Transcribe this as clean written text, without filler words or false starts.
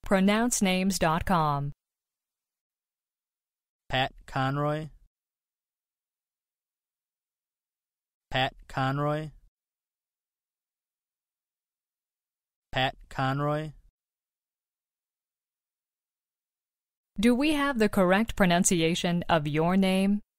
PronounceNames.com. Pat Conroy. Pat Conroy. Pat Conroy. Do we have the correct pronunciation of your name?